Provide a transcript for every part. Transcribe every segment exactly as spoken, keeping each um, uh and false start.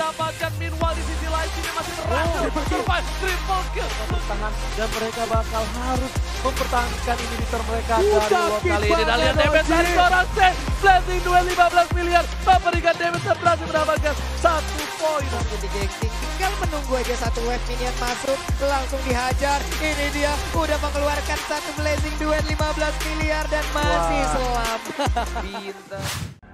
mendapatkan Minwal di sisi lain. Sini masih berhasil survive triple kill. Bertahan dan mereka bakal harus mempertahankan inhibitor mereka dari Lord kali ini. Dan lihat damage dari seorang Sen. Blazing Duel lima belas miliar memberikan damage dan berhasil mendapatkan satu poin. Jadi gengsi tinggal menunggu aja satu wave minion masuk, langsung dihajar. Ini dia udah mengeluarkan satu Blazing Duel lima belas miliar dan masih Wah. selamat. Pintar.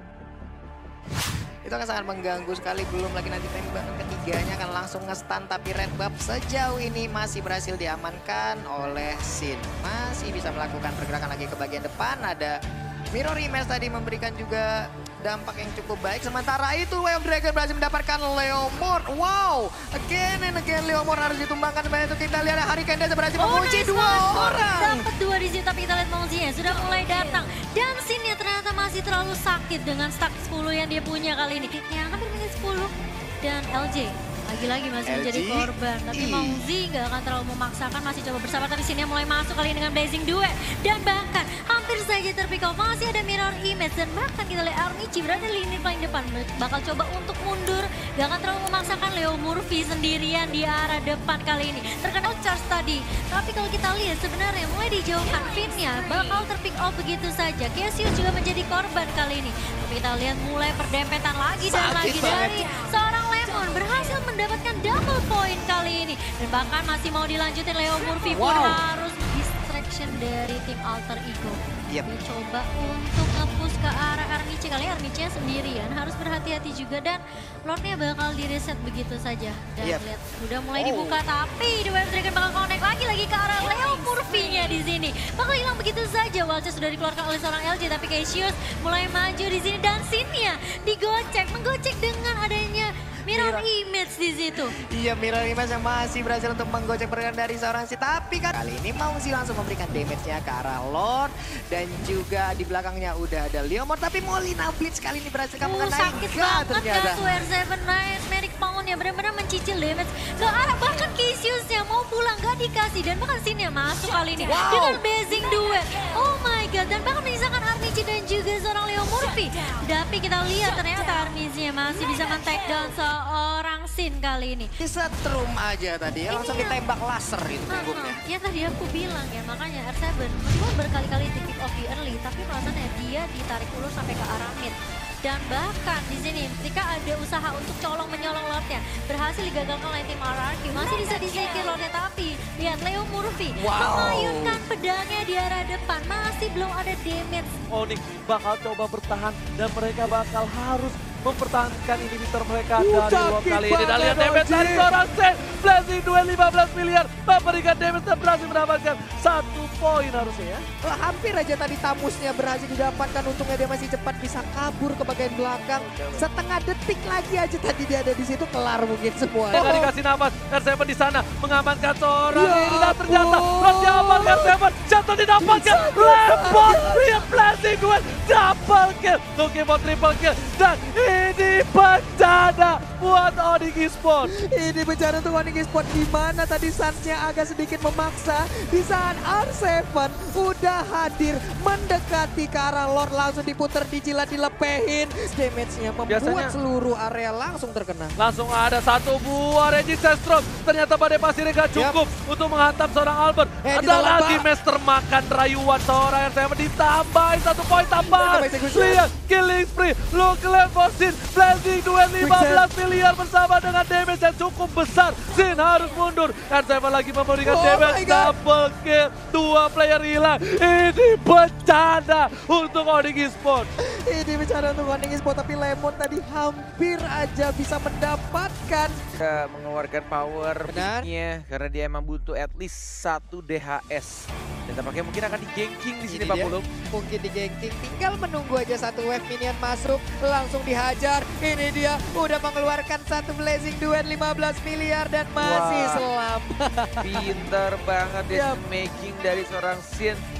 Itu akan sangat mengganggu sekali, belum lagi nanti tembakan ketiganya akan langsung nge-stun, tapi Red Buff sejauh ini masih berhasil diamankan oleh Sin. Masih bisa melakukan pergerakan lagi ke bagian depan, ada Mirror Image tadi memberikan juga dampak yang cukup baik. Sementara itu Way of Dragon berhasil mendapatkan Leomord. Wow, again and again Leomord harus ditumbangkan. Sebenarnya itu kita lihat Hurricane Dash berhasil Oh, mengunci nice dua one. orang. Dapat dua di sini, tapi kita lihat Mongzinya sudah mulai datang. Dan Sinnya ternyata masih terlalu sakit dengan stack sepuluh yang dia punya kali ini. Kitnya hampir minus sepuluh. Dan L J lagi-lagi masih L G, menjadi korban. Tapi ih. Mongzi nggak akan terlalu memaksakan, masih coba bersabar. Tapi Sinnya mulai masuk kali ini dengan Blazing Duel. Dan bahkan hampir saja terpick off. Masih ada Mirror Image. Dan bahkan kita lihat Armici berada di lini paling depan. Bakal coba untuk mundur. Gak akan terlalu memaksakan Leo Murphy sendirian di arah depan kali ini. Terkena charge tadi. Tapi kalau kita lihat sebenarnya mulai dijauhkan Finnya bakal terpick off begitu saja. Cassius juga menjadi korban kali ini. Tapi kita lihat mulai perdempetan lagi dan Sakit lagi banget. dari seorang Lemon berhasil mendapatkan double point kali ini. Dan bahkan masih mau dilanjutin, Leo Murphy pun Wow. harus distraction dari tim Alter Ego. Yep. Dicoba untuk nge-push ke arah Armici. Kali Armici sendirian harus berhati-hati juga. Dan Lordnya bakal di-reset begitu saja. Dan Yep. lihat udah mulai Oh. dibuka, tapi The Wave Dragon bakal connect lagi-lagi ke arah Leo Murphy-nya di sini. Bakal hilang begitu saja. Walcha sudah dikeluarkan oleh seorang L J, tapi Cassius mulai maju di sini. Dan Sinnya digocek, menggocek dengan adanya Mirror Image di situ. Iya, Mirror Image yang masih berhasil untuk menggocek pergerakan dari seorang si. Tapi kan kali ini Mongzi langsung memberikan damage-nya ke arah Lord. Dan juga di belakangnya udah ada Leomord. Tapi Molina Blitz kali ini berhasil Uh, mengenai. sakit Enggak, banget ternyata. kan tuh R tujuh Nice Medic Pound yang benar-benar mencicil damage ke arah bahkan Cassius yang mau pulang gak dikasih. Dan bahkan Sin yang masuk kali ini Wow. dengan Blazing Duel. Oh my god, dan bahkan menyisakan Armici dan juga seorang Leo Murphy. Tapi kita lihat ternyata Armici masih bisa men-take down seorang Sin kali ini. Setrum aja tadi ya, langsung Ini yang- ditembak laser itu punggungnya. Ya tadi aku bilang ya, makanya R tujuh meskipun berkali-kali di kick off di early, tapi perasanya dia ditarik ulur sampai ke arah mid. Dan bahkan di sini ketika ada usaha untuk colong menyolong Lordnya, berhasil digagalkan oleh tim R R Q. Masih bisa disingkir Lordnya, tapi lihat Leo Murphy Wow. memayunkan pedangnya di arah depan. Masih belum ada damage. Onyx bakal coba bertahan dan mereka bakal harus mempertahankan inhibitor mereka Uh, dari Lord sakit kali ini. Dan banget, lihat damage Oji. dari seorang Sen. Blazing Duel lima belas miliar memberikan damage dan berhasil mendapatkan satu poin harusnya ya. Wah, hampir aja tadi Tamusnya berhasil didapatkan. Untungnya dia masih cepat bisa kabur ke bagian belakang. Setengah detik lagi aja tadi dia ada di situ, kelar mungkin semua. Mereka dikasih nafas, R tujuh di sana mengamankan seorang Ya ini dan ternyata ampun. Lord diamankan R tujuh, jatuh didapatkan, lempar, lihat Blazing Duel, double kill, looking for triple kill, dan ini bencana buat Onyx Esports. Ini bencana untuk Onyx Esports, di mana tadi Suns-nya agak sedikit memaksa. Di saat R tujuh udah hadir mendekati ke arah Lord, langsung diputer, dijilat, dilepehin. Damage-nya membuat Biasanya- seluruh area langsung terkena. Langsung ada satu buah Regis Sestrom. Ternyata badai pasirnya gak cukup untuk menghantam seorang Albert. Eh, Ada ditolak, lagi Pak. Master makan rayuan seorang R tujuh ditambahin satu poin tambahan. Tambah execution. Lihat killing spree, look level Sin, Blazing Duel lima belas miliar bersama dengan damage yang cukup besar. Sin harus mundur. R tujuh lagi memberikan Oh damage, my God. double kill, dua player hilang. Ini bencana untuk Onyx Esports. Ini bicara untuk Onyx Esports, tapi Lemon tadi hampir aja bisa mendapatkan. Bisa mengeluarkan power Benar. peaknya karena dia emang butuh at least satu D H S. Dan tampaknya mungkin akan di-ganking di sini Ini Pak dia. Pulung. Mungkin di gengking, tinggal menunggu aja satu wave minion masuk, langsung dihajar. Ini dia udah mengeluarkan satu Blazing Duel lima belas miliar dan masih Wah. selamat. Pinter banget Yap. decision making dari seorang Sin.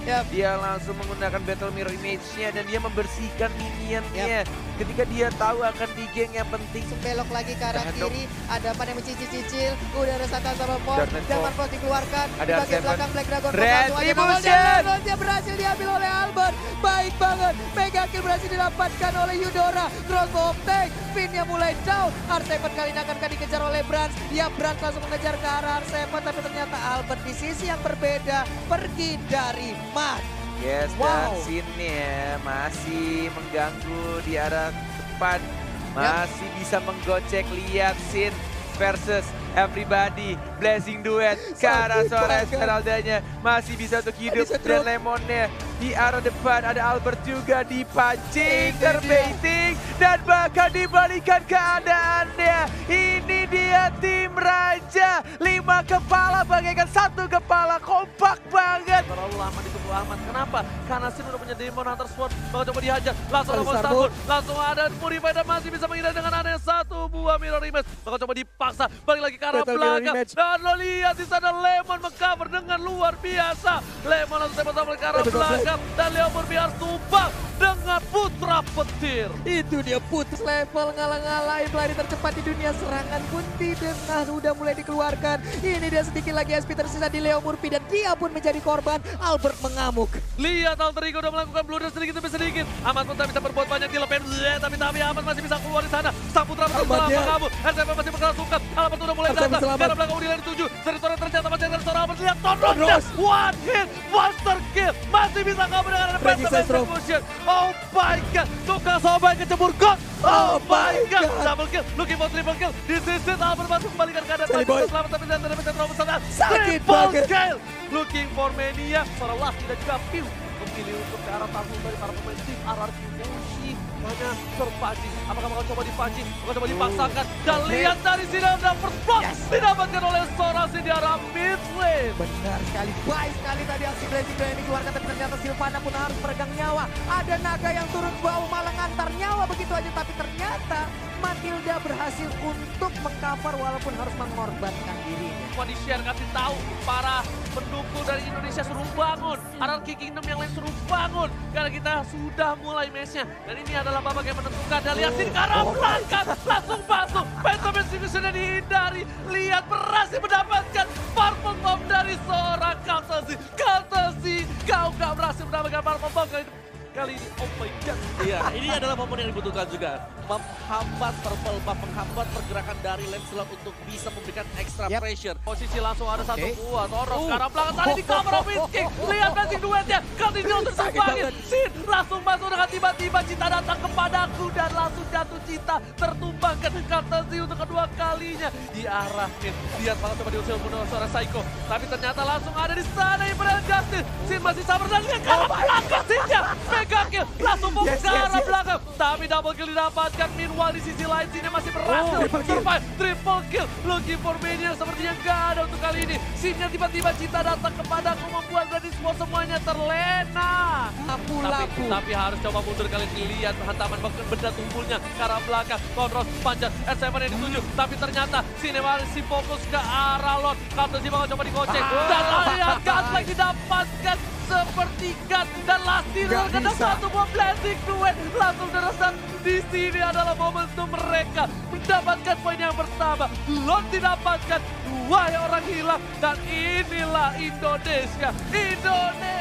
Yap. Dia langsung menggunakan Battle Mirror Image-nya dan dia membersihkan minionnya. Ketika dia tahu akan di geng yang penting. Belok lagi ke arah Tahan dong. kiri, ada apa yang mencicil-cicil, udah ada Satan sama Pon, Darkness dan Pon. Marcos dikeluarkan, Ada di bagian Arseven. belakang Black Dragon Pon Retribution. langsung aja nongol, dan Leonnya berhasil diambil oleh Albert, baik banget, mega kill berhasil didapatkan oleh Eudora, crossbow of tank, pinnya mulai down, Arseven kali ini akan dikejar oleh Brans, ya Brans langsung mengejar ke arah Arseven, tapi ternyata Albert di sisi yang berbeda, pergi dari Mat. Yes, Wow. dan Sin-nya masih mengganggu di arah depan. Masih bisa menggocek, lihat Sin versus everybody. Blazing Duet ke arah Sakit seorang banget. Esmeralda-nya. Masih bisa untuk hidup Bisa dan drop. Lemonnya. Di arah depan ada Albert juga dipancing, Ini terbaiting. Dan bahkan dibalikan keadaannya. Ini dia tim Raja. Lima kepala bagaikan satu kepala, kompak banget. Terlalu lama ditunggu aman. Kenapa? Karena Sin udah punya Demon Hunter Sword. Bakal coba dihajar. Langsung Ada langsung Starball. Starball. Langsung ada Purify dan masih bisa menghindar dengan adanya satu buah Mirror Image. Bakal coba dipaksa. Balik lagi ke arah Battle Mirror belakang. Image. Dan lo lihat di sana Lemon mengcover dengan luar biasa. Lemon langsung tembak-tembak ke arah Battle belakang. Dan Leo Murbiar tumbang dengan putra petir. Itu dia putus level ngalah-ngalahin pelari tercepat di dunia serangan pun didengar udah mulai dikeluarkan. Ini dia sedikit lagi S P tersisa di Leo Murphy dan dia pun menjadi korban. Albert mengamuk. Lihat Alter Ego udah melakukan blunder sedikit demi sedikit. Amat pun tak bisa berbuat banyak di lepen. Bleh, tapi tapi Amat masih bisa keluar di sana. Sang putra masih Amat selama ya. kabur. R C P masih berkerasukan. Amat udah mulai Amat datang. selamat. Karena belakang Udila tujuh. Teritori ternyata masih ada seorang Amat. Lihat Tonron. Tonron. One hit. Master kill. Masih bisa kabur dengan ada Breaking Phantom Sestro. Execution. Oh my god. Tukang sobat kecebur god. Oh, Oh my my god. God. Double kill. Looking for triple kill. Di sisi Albert masuk kembalikan keadaan. Jelly Masih Boy. bisa selamat tapi tidak ada bisa terlalu besar. Sakit Triple banget. kill. Looking for Mania. Seorang Lasti dan juga Piu. Memilih untuk ke arah tampung dari para pemain tim R R Q Moshi. Mana terpancing. Apakah bakal coba dipancing? Bakal coba dipaksakan. Dan Oke. lihat dari sini ada first blood. Yes. Didapatkan oleh Sorasi di arah mid lane. Benar sekali, baik sekali tadi aksi Blazing Duet yang dikeluarkan, tapi ternyata Silvana pun harus peregang nyawa. Ada naga yang turun ke bawah malah ngantar nyawa begitu aja, tapi ternyata Matilda berhasil untuk mengcover walaupun harus mengorbankan dirinya. Mau di-share, kasih tahu para pendukung dari Indonesia suruh bangun. R R Q Kingdom yang lain suruh bangun. Karena kita sudah mulai match-nya. Dan ini adalah babak yang menentukan. Dan lihat sini ke arah belakang. Langsung masuk. Phantom Execution yang dihindari. Lihat berhasil mendapatkan Purple Bomb dari seorang Kaltasi. Kaltasi, kau gak berhasil mendapatkan Purple Bomb kali ini. Kali ini, oh my god. Iya, ini adalah momen yang dibutuhkan juga. Menghambat Purple Buff, menghambat pergerakan dari Lancelot untuk bisa memberikan extra Yep. pressure. Posisi langsung ada satu Oke. buah. Toros Uh. ke arah belakang. Tadi di cover of Wind King. Lihat nanti duetnya. Kali ini untuk Sakit tumbangin. banget. Sin langsung masuk dengan tiba-tiba Cita datang kepadaku. Dan langsung jatuh Cita. Tertumbangkan Katasi untuk kedua kalinya. Di arah mid. Lihat malah coba diusir menurut suara Psycho. Tapi ternyata langsung ada di sana Imperial Justice. Sin masih sabar dan lihat ke arah belakang Sinnya. Mega kill. Langsung fokus Yes, ke yes, arah yes. belakang. Tapi double kill didapatkan. Meanwhile di sisi lain Sinnya masih berhasil. Oh, triple kill. survive. Triple kill. Looking for Mania sepertinya gak ada untuk kali ini. Sinnya tiba-tiba Cita datang kepadaku membuat Gradismo semuanya terlena. Tapi, Lapu-lapu. tapi harus coba mundur kali ini. Lihat hantaman benda tumpulnya ke arah belakang. Kontrol panjat R tujuh yang dituju. Tapi ternyata Sinnya masih fokus ke arah Lord. Katasi bakal coba digocek. Dan lihat Godlike didapatkan seperti God. Dan Lasti Gak terkena bisa. satu buah Blazing Duet. Langsung deresan. Di sini adalah momentum mereka mendapatkan poin yang pertama. Lord didapatkan, dua orang hilang. Dan inilah Indonesia. Indonesia.